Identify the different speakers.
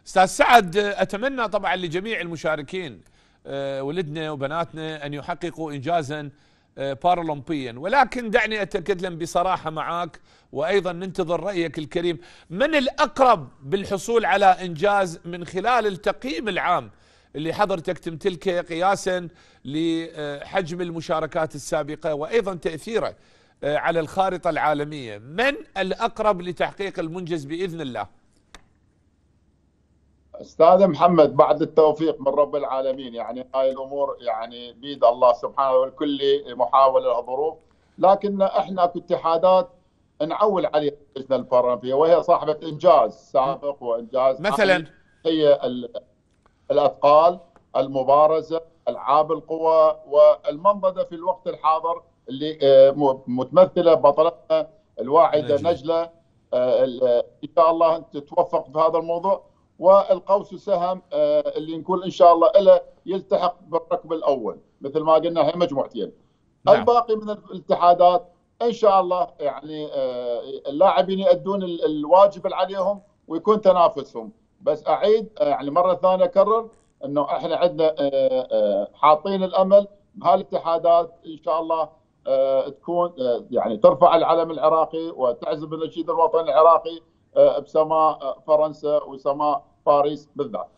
Speaker 1: استاذ سعد، اتمنى طبعا لجميع المشاركين ولدنا وبناتنا ان يحققوا انجازا بارالمبيا، ولكن دعني اتكلم بصراحه معك وايضا ننتظر رايك الكريم. من الاقرب بالحصول على انجاز من خلال التقييم العام اللي حضرتك تمتلكه قياسا لحجم المشاركات السابقه وايضا تاثيره على الخارطه العالميه؟ من الاقرب لتحقيق المنجز باذن الله؟
Speaker 2: استاذ محمد، بعد التوفيق من رب العالمين، يعني هاي الامور يعني بيد الله سبحانه، والكل محاوله لها ظروف، لكن احنا كاتحادات نعول عليها اللجنه البارالمبيه، وهي صاحبه انجاز سابق وانجاز
Speaker 1: مثلا.
Speaker 2: حالي. هي الاثقال، المبارزه، العاب القوى والمنضده في الوقت الحاضر، اللي متمثله بطلتنا الواعده
Speaker 1: نجلة.
Speaker 2: نجله. ان شاء الله انت تتوفق في هذا الموضوع، والقوس سهم اللي نقول ان شاء الله له يلتحق بالركب الاول، مثل ما قلنا هي مجموعتين.
Speaker 1: نعم.
Speaker 2: الباقي من الاتحادات ان شاء الله يعني اللاعبين يؤدون الواجب اللي عليهم ويكون تنافسهم. بس اعيد يعني مره ثانيه اكرر انه احنا عندنا حاطين الامل بهالاتحادات ان شاء الله تكون يعني ترفع العلم العراقي وتعزف النشيد الوطني العراقي بسماء فرنسا وسماء باريس بالذات.